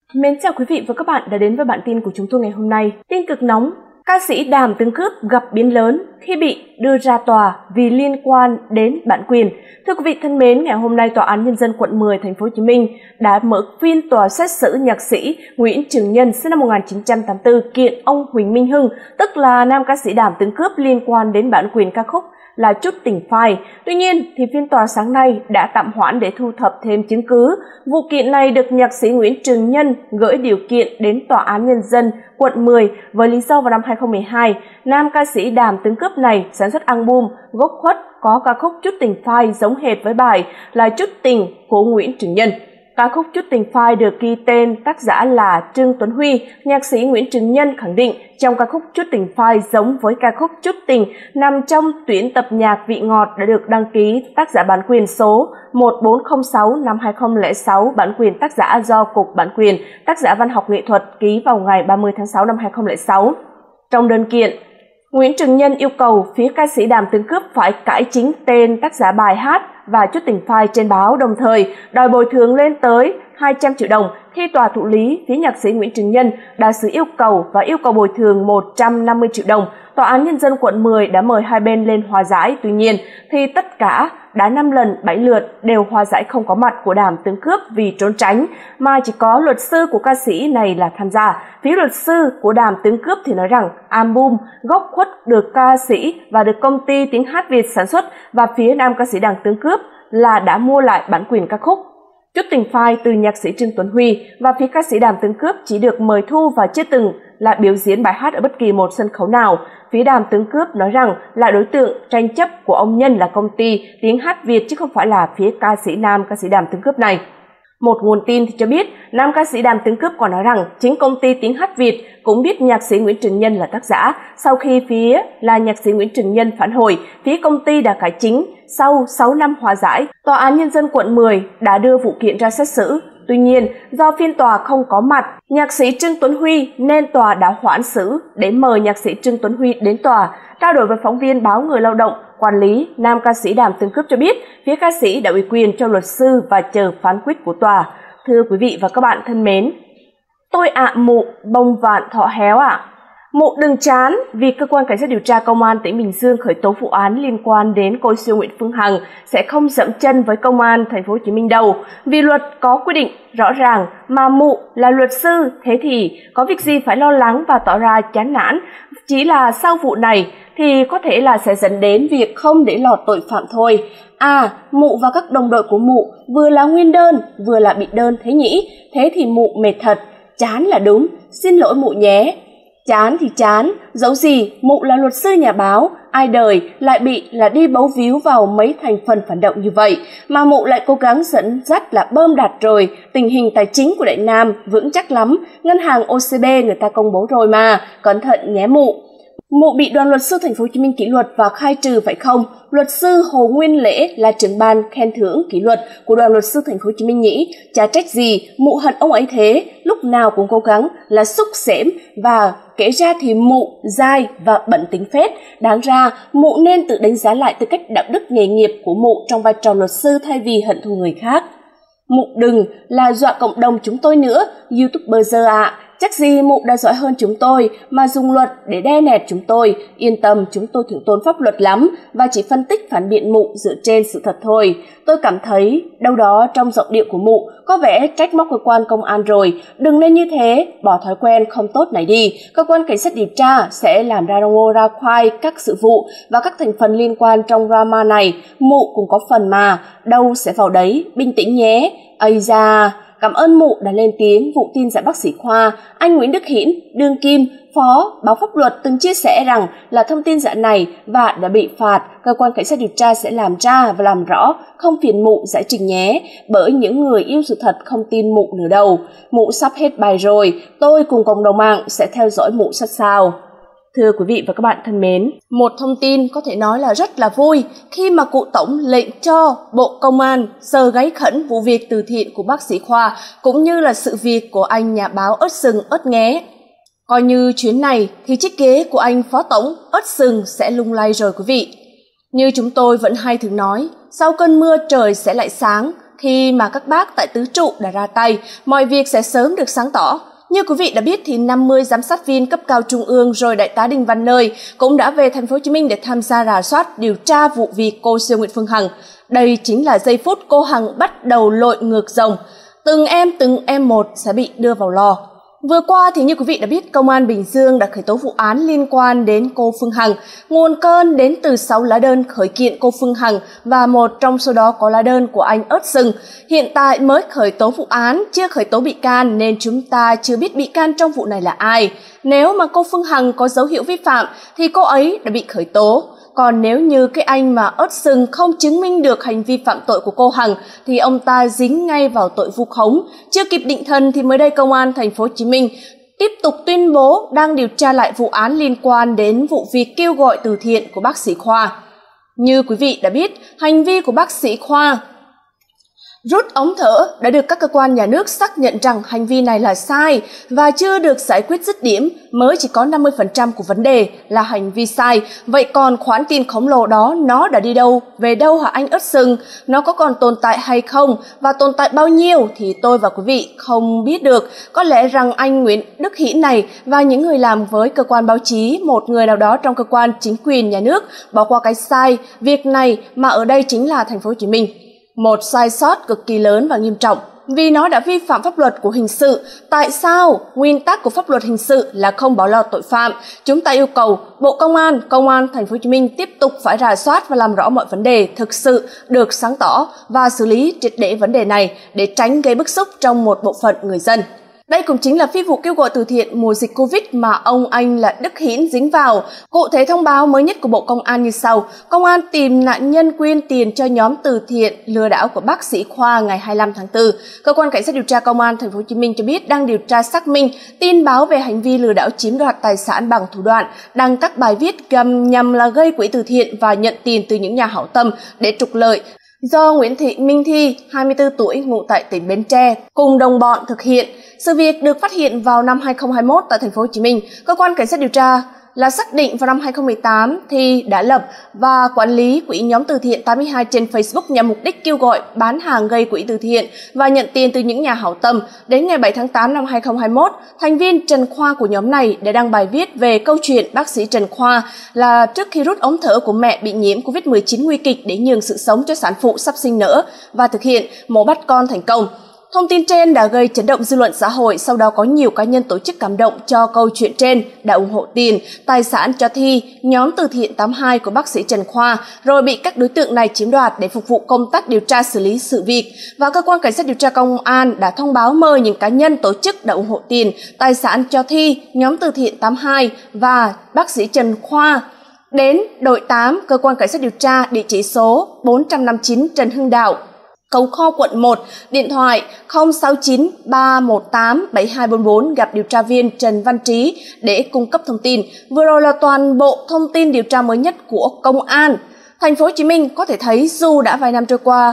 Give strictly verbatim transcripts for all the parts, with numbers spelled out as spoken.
Mến chào quý vị và các bạn đã đến với bản tin của chúng tôi ngày hôm nay. Tin cực nóng, ca sĩ Đàm Tấn Cướp gặp biến lớn khi bị đưa ra tòa vì liên quan đến bản quyền. Thưa quý vị thân mến, ngày hôm nay Tòa án Nhân dân quận mười thành phố Hồ Chí Minh đã mở phiên tòa xét xử nhạc sĩ Nguyễn Trường Nhân sinh năm một nghìn chín trăm tám mươi tư kiện ông Huỳnh Minh Hưng, tức là nam ca sĩ Đàm Tấn Cướp liên quan đến bản quyền ca khúc là Chút Tình Phai. Tuy nhiên, thì phiên tòa sáng nay đã tạm hoãn để thu thập thêm chứng cứ. Vụ kiện này được nhạc sĩ Nguyễn Trường Nhân gửi điều kiện đến Tòa án Nhân dân quận mười với lý do vào năm hai không một hai, nam ca sĩ Đàm Tấn Cướp này sản xuất album gốc khuất có ca khúc Chút Tình Phai giống hệt với bài là Chút Tình của Nguyễn Trường Nhân. Ca khúc Chút Tình Phai được ghi tên tác giả là Trương Tuấn Huy. Nhạc sĩ Nguyễn Trường Nhân khẳng định trong ca khúc Chút Tình Phai giống với ca khúc Chút Tình nằm trong tuyển tập nhạc Vị Ngọt đã được đăng ký tác giả bản quyền số một bốn không sáu năm hai không không sáu, bản quyền tác giả do Cục Bản quyền Tác giả Văn học Nghệ thuật ký vào ngày ba mươi tháng sáu năm hai không không sáu. Trong đơn kiện, Nguyễn Trường Nhân yêu cầu phía ca sĩ Đàm Tấn Cướp phải cải chính tên tác giả bài hát và Chút Tình Phai trên báo, đồng thời đòi bồi thường lên tới hai trăm triệu đồng. Khi tòa thụ lý, phía nhạc sĩ Nguyễn Trường Nhân đã xử yêu cầu và yêu cầu bồi thường một trăm năm mươi triệu đồng. Tòa án Nhân dân quận mười đã mời hai bên lên hòa giải, tuy nhiên thì tất cả đã năm lần bảy lượt đều hòa giải không có mặt của Đàm Tấn Cướp vì trốn tránh, mà chỉ có luật sư của ca sĩ này là tham gia. Phía luật sư của Đàm Tấn Cướp thì nói rằng album gốc khuất được ca sĩ và được công ty Tiếng Hát Việt sản xuất, và phía nam ca sĩ Đàm Tấn Cướp là đã mua lại bản quyền ca khúc Chút Tình Phai từ nhạc sĩ Trương Tuấn Huy, và phía ca sĩ Đàm Tấn Cướp chỉ được mời thu và chưa từng là biểu diễn bài hát ở bất kỳ một sân khấu nào. Phía Đàm Tấn Cướp nói rằng là đối tượng tranh chấp của ông Nhân là công ty Tiếng Hát Việt chứ không phải là phía ca sĩ nam ca sĩ Đàm Tấn Cướp này. Một nguồn tin thì cho biết, nam ca sĩ Đàm Tấn Cướp còn nói rằng chính công ty Tiếng Hát Việt cũng biết nhạc sĩ Nguyễn Trường Nhân là tác giả. Sau khi phía là nhạc sĩ Nguyễn Trường Nhân phản hồi, phía công ty đã cải chính. Sau sáu năm hòa giải, Tòa án Nhân dân quận mười đã đưa vụ kiện ra xét xử. Tuy nhiên, do phiên tòa không có mặt nhạc sĩ Trương Tuấn Huy nên tòa đã hoãn xử để mời nhạc sĩ Trương Tuấn Huy đến tòa. Trao đổi với phóng viên báo Người Lao động, quản lý nam ca sĩ Đàm Tấn Cướp cho biết phía ca sĩ đã ủy quyền cho luật sư và chờ phán quyết của tòa. Thưa quý vị và các bạn thân mến, tôi ạ à, mụ bông vạn thọ héo ạ. À. Mụ đừng chán vì cơ quan cảnh sát điều tra công an tỉnh Bình Dương khởi tố vụ án liên quan đến cô siêu Nguyễn Phương Hằng sẽ không dậm chân với công an thành phố Hồ Chí Minh đâu, vì luật có quy định rõ ràng mà mụ là luật sư, thế thì có việc gì phải lo lắng và tỏ ra chán nản. Chỉ là sau vụ này thì có thể là sẽ dẫn đến việc không để lọt tội phạm thôi. À, mụ và các đồng đội của mụ vừa là nguyên đơn vừa là bị đơn thế nhỉ? Thế thì mụ mệt thật, chán là đúng, xin lỗi mụ nhé. Chán thì chán, dẫu gì mụ là luật sư nhà báo, ai đời lại bị là đi bấu víu vào mấy thành phần phản động như vậy, mà mụ lại cố gắng dẫn dắt là bơm đạt rồi, tình hình tài chính của Đại Nam vững chắc lắm, ngân hàng ô xê bê người ta công bố rồi mà, cẩn thận nhé mụ. Mụ bị đoàn luật sư thành phố Hồ Chí Minh kỷ luật và khai trừ phải không? Luật sư Hồ Nguyên Lễ là trưởng ban khen thưởng kỷ luật của đoàn luật sư thành phố Hồ Chí Minh nhỉ? Chả trách gì mụ hận ông ấy thế, lúc nào cũng cố gắng là xúc xẻm, và kể ra thì mụ dai và bận tính phết. Đáng ra mụ nên tự đánh giá lại tư cách đạo đức nghề nghiệp của mụ trong vai trò luật sư thay vì hận thù người khác. Mụ đừng là dọa cộng đồng chúng tôi nữa, YouTuber giờ ạ. À. Chắc gì mụ đã giỏi hơn chúng tôi mà dùng luật để đe nẹt chúng tôi. Yên tâm, chúng tôi thượng tôn pháp luật lắm và chỉ phân tích phản biện mụ dựa trên sự thật thôi. Tôi cảm thấy đâu đó trong giọng điệu của mụ có vẻ trách móc cơ quan công an rồi. Đừng nên như thế, bỏ thói quen không tốt này đi. Cơ quan cảnh sát điều tra sẽ làm ra ngô ra khoai các sự vụ và các thành phần liên quan trong drama này. Mụ cũng có phần mà, đâu sẽ vào đấy, bình tĩnh nhé. Ây da... Cảm ơn mụ đã lên tiếng vụ tin giả bác sĩ khoa. Anh Nguyễn Đức Hiển, đương kim, phó báo pháp luật từng chia sẻ rằng là thông tin giả này và đã bị phạt. Cơ quan cảnh sát điều tra sẽ làm ra và làm rõ, không phiền mụ giải trình nhé. Bởi những người yêu sự thật không tin mụ nữa đâu. Mụ sắp hết bài rồi, tôi cùng cộng đồng mạng sẽ theo dõi mụ sát sao. Thưa quý vị và các bạn thân mến, một thông tin có thể nói là rất là vui khi mà cụ Tổng lệnh cho Bộ Công an sờ gáy khẩn vụ việc từ thiện của bác sĩ Khoa cũng như là sự việc của anh nhà báo ớt sừng ớt nghé. Coi như chuyến này thì chiếc ghế của anh Phó Tổng ớt sừng sẽ lung lay rồi quý vị. Như chúng tôi vẫn hay thường nói, sau cơn mưa trời sẽ lại sáng, khi mà các bác tại tứ trụ đã ra tay, mọi việc sẽ sớm được sáng tỏ. Như quý vị đã biết thì năm mươi giám sát viên cấp cao trung ương rồi Đại tá Đinh Văn Nơi cũng đã về thành phố Hồ Chí Minh để tham gia rà soát điều tra vụ việc cô siêu Nguyễn Phương Hằng. Đây chính là giây phút cô Hằng bắt đầu lội ngược dòng. Từng em từng em một sẽ bị đưa vào lò. Vừa qua thì như quý vị đã biết, Công an Bình Dương đã khởi tố vụ án liên quan đến cô Phương Hằng. Nguồn cơn đến từ sáu lá đơn khởi kiện cô Phương Hằng và một trong số đó có lá đơn của anh Ớt Sừng. Hiện tại mới khởi tố vụ án, chưa khởi tố bị can nên chúng ta chưa biết bị can trong vụ này là ai. Nếu mà cô Phương Hằng có dấu hiệu vi phạm thì cô ấy đã bị khởi tố. Còn nếu như cái anh mà Ớt Sừng không chứng minh được hành vi phạm tội của cô Hằng thì ông ta dính ngay vào tội vu khống. Chưa kịp định thần thì mới đây Công an thành phố Hồ Chí Minh tiếp tục tuyên bố đang điều tra lại vụ án liên quan đến vụ việc kêu gọi từ thiện của bác sĩ Khoa. Như quý vị đã biết, hành vi của bác sĩ Khoa rút ống thở đã được các cơ quan nhà nước xác nhận rằng hành vi này là sai và chưa được giải quyết dứt điểm, mới chỉ có năm mươi phần trăm của vấn đề là hành vi sai. Vậy còn khoản tiền khổng lồ đó nó đã đi đâu, về đâu hả anh Ớt Sừng? Nó có còn tồn tại hay không? Và tồn tại bao nhiêu thì tôi và quý vị không biết được. Có lẽ rằng anh Nguyễn Đức Hiển này và những người làm với cơ quan báo chí, một người nào đó trong cơ quan chính quyền nhà nước bỏ qua cái sai việc này, mà ở đây chính là thành phố Hồ Chí Minh. Một sai sót cực kỳ lớn và nghiêm trọng vì nó đã vi phạm pháp luật của hình sự. Tại sao? Nguyên tắc của pháp luật hình sự là không bỏ lọt tội phạm. Chúng ta yêu cầu Bộ Công an, Công an thành phố Hồ Chí Minh tiếp tục phải rà soát và làm rõ mọi vấn đề thực sự được sáng tỏ và xử lý triệt để vấn đề này để tránh gây bức xúc trong một bộ phận người dân. Đây cũng chính là phi vụ kêu gọi từ thiện mùa dịch Covid mà ông anh là Đức Hiển dính vào. Cụ thể, thông báo mới nhất của Bộ Công an như sau. Công an tìm nạn nhân quyên tiền cho nhóm từ thiện lừa đảo của bác sĩ Khoa ngày hai mươi lăm tháng tư. Cơ quan Cảnh sát điều tra Công an thành phố Hồ Chí Minh cho biết đang điều tra xác minh tin báo về hành vi lừa đảo chiếm đoạt tài sản bằng thủ đoạn đăng các bài viết gầm nhằm là gây quỹ từ thiện và nhận tiền từ những nhà hảo tâm để trục lợi, do Nguyễn Thị Minh Thi, hai mươi tư tuổi, ngụ tại tỉnh Bến Tre, cùng đồng bọn thực hiện. Sự việc được phát hiện vào năm hai nghìn không trăm hai mươi mốt tại thành phố Hồ Chí Minh. Cơ quan Cảnh sát điều tra là xác định vào năm hai nghìn không trăm mười tám, Thi đã lập và quản lý quỹ nhóm từ thiện tám mươi hai trên Facebook nhằm mục đích kêu gọi bán hàng gây quỹ từ thiện và nhận tiền từ những nhà hảo tâm. Đến ngày bảy tháng tám năm hai nghìn không trăm hai mươi mốt, thành viên Trần Khoa của nhóm này đã đăng bài viết về câu chuyện bác sĩ Trần Khoa là trước khi rút ống thở của mẹ bị nhiễm Covid mười chín nguy kịch để nhường sự sống cho sản phụ sắp sinh nở và thực hiện mổ bắt con thành công. Thông tin trên đã gây chấn động dư luận xã hội, sau đó có nhiều cá nhân tổ chức cảm động cho câu chuyện trên đã ủng hộ tiền, tài sản cho Thi, nhóm từ thiện tám mươi hai của bác sĩ Trần Khoa, rồi bị các đối tượng này chiếm đoạt để phục vụ công tác điều tra xử lý sự việc. Và cơ quan Cảnh sát điều tra Công an đã thông báo mời những cá nhân tổ chức đã ủng hộ tiền, tài sản cho Thi, nhóm từ thiện tám mươi hai và bác sĩ Trần Khoa đến đội tám, cơ quan Cảnh sát điều tra, địa chỉ số bốn trăm năm mươi chín Trần Hưng Đạo, Cầu Kho, quận một, điện thoại không sáu chín ba một tám bảy hai bốn bốn, gặp điều tra viên Trần Văn Trí để cung cấp thông tin. Vừa rồi là toàn bộ thông tin điều tra mới nhất của Công an thành phố Hồ Chí Minh. Có thể thấy dù đã vài năm trôi qua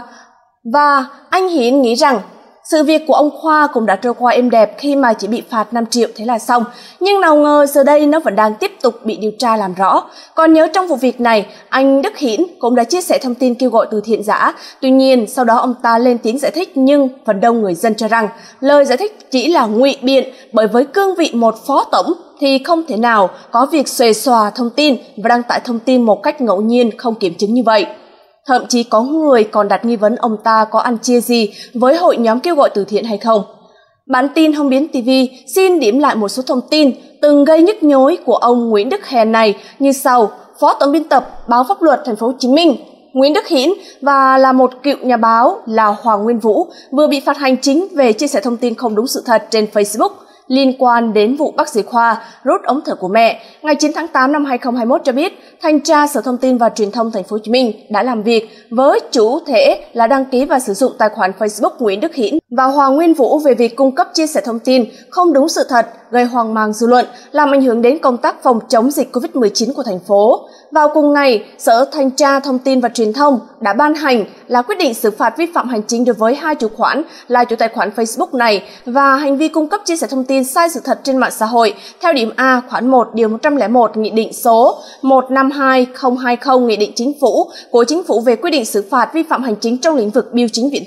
và anh Hiển nghĩ rằng sự việc của ông Khoa cũng đã trôi qua êm đẹp khi mà chỉ bị phạt năm triệu thế là xong. Nhưng nào ngờ giờ đây nó vẫn đang tiếp tục bị điều tra làm rõ. Còn nhớ trong vụ việc này, anh Đức Hiển cũng đã chia sẻ thông tin kêu gọi từ thiện giả. Tuy nhiên, sau đó ông ta lên tiếng giải thích, nhưng phần đông người dân cho rằng lời giải thích chỉ là ngụy biện, bởi với cương vị một phó tổng thì không thể nào có việc xuề xòa thông tin và đăng tải thông tin một cách ngẫu nhiên không kiểm chứng như vậy. Thậm chí có người còn đặt nghi vấn ông ta có ăn chia gì với hội nhóm kêu gọi từ thiện hay không. Bản tin Hồng Biến ti vi xin điểm lại một số thông tin từng gây nhức nhối của ông Nguyễn Đức Hiển này như sau. Phó tổng biên tập báo Pháp luật thành phố Hồ Chí Minh Nguyễn Đức Hiển và là một cựu nhà báo là Hoàng Nguyên Vũ vừa bị phạt hành chính về chia sẻ thông tin không đúng sự thật trên Facebook liên quan đến vụ bác sĩ Khoa rút ống thở của mẹ. Ngày chín tháng tám năm hai nghìn không trăm hai mươi mốt cho biết, Thanh tra Sở Thông tin và Truyền thông thành phố Hồ Chí Minh đã làm việc với chủ thể là đăng ký và sử dụng tài khoản Facebook Nguyễn Đức Hiển và Hoàng Nguyên Vũ về việc cung cấp chia sẻ thông tin không đúng sự thật, gây hoang mang dư luận, làm ảnh hưởng đến công tác phòng chống dịch Covid mười chín của thành phố. Vào cùng ngày, Sở Thanh tra Thông tin và Truyền thông đã ban hành là quyết định xử phạt vi phạm hành chính đối với hai chủ khoản là chủ tài khoản Facebook này và hành vi cung cấp chia sẻ thông tin sai sự thật trên mạng xã hội theo điểm A khoản một điều một trăm lẻ một Nghị định số một trăm năm mươi hai nghìn không trăm hai mươi Nghị định Chính phủ của Chính phủ về quy định xử phạt vi phạm hành chính trong lĩnh vực bưu chính viễn thông.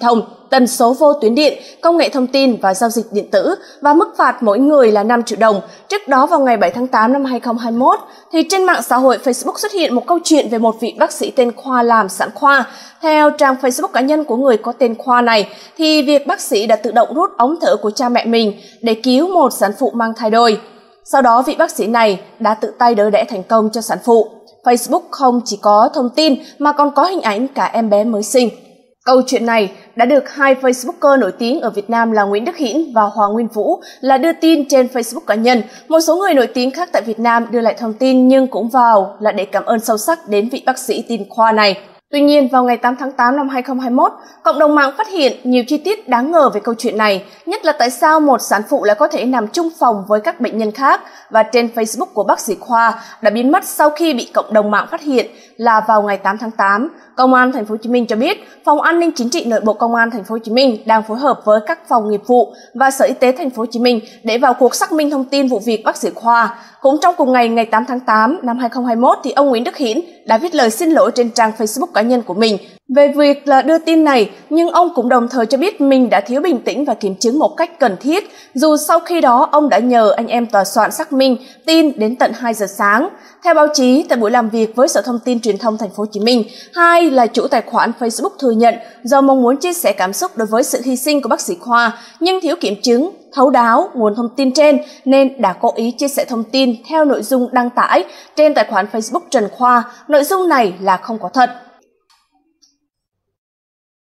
tần số vô tuyến điện, công nghệ thông tin và giao dịch điện tử và mức phạt mỗi người là năm triệu đồng. Trước đó vào ngày bảy tháng tám năm hai nghìn không trăm hai mươi mốt, thì trên mạng xã hội Facebook xuất hiện một câu chuyện về một vị bác sĩ tên Khoa làm sản khoa. Theo trang Facebook cá nhân của người có tên Khoa này, thì việc bác sĩ đã tự động rút ống thở của cha mẹ mình để cứu một sản phụ mang thai đôi. Sau đó vị bác sĩ này đã tự tay đỡ đẻ thành công cho sản phụ. Facebook không chỉ có thông tin mà còn có hình ảnh cả em bé mới sinh. Câu chuyện này đã được hai Facebooker nổi tiếng ở Việt Nam là Nguyễn Đức Hiển và Hoàng Nguyên Vũ là đưa tin trên Facebook cá nhân. Một số người nổi tiếng khác tại Việt Nam đưa lại thông tin nhưng cũng vào là để cảm ơn sâu sắc đến vị bác sĩ tên Khoa này. Tuy nhiên, vào ngày tám tháng tám năm hai nghìn không trăm hai mươi mốt, cộng đồng mạng phát hiện nhiều chi tiết đáng ngờ về câu chuyện này, nhất là tại sao một sản phụ lại có thể nằm chung phòng với các bệnh nhân khác, và trên Facebook của bác sĩ Khoa đã biến mất sau khi bị cộng đồng mạng phát hiện là vào ngày tám tháng tám. Công an Thành phố Hồ Chí Minh cho biết, Phòng An ninh Chính trị Nội bộ Công an Thành phố Hồ Chí Minh đang phối hợp với các phòng nghiệp vụ và Sở Y tế Thành phố Hồ Chí Minh để vào cuộc xác minh thông tin vụ việc bác sĩ Khoa. Cũng trong cùng ngày ngày tám tháng tám năm hai nghìn không trăm hai mươi mốt, thì ông Nguyễn Đức Hiển đã viết lời xin lỗi trên trang Facebook cá nhân của mình về việc là đưa tin này, nhưng ông cũng đồng thời cho biết mình đã thiếu bình tĩnh và kiểm chứng một cách cần thiết, dù sau khi đó ông đã nhờ anh em tòa soạn xác minh tin đến tận hai giờ sáng. Theo báo chí, tại buổi làm việc với Sở Thông tin Truyền thông Thành phố Hồ Chí Minh, hai là chủ tài khoản Facebook thừa nhận do mong muốn chia sẻ cảm xúc đối với sự hy sinh của bác sĩ Khoa, nhưng thiếu kiểm chứng, thấu đáo nguồn thông tin trên nên đã cố ý chia sẻ thông tin theo nội dung đăng tải trên tài khoản Facebook Trần Khoa. Nội dung này là không có thật.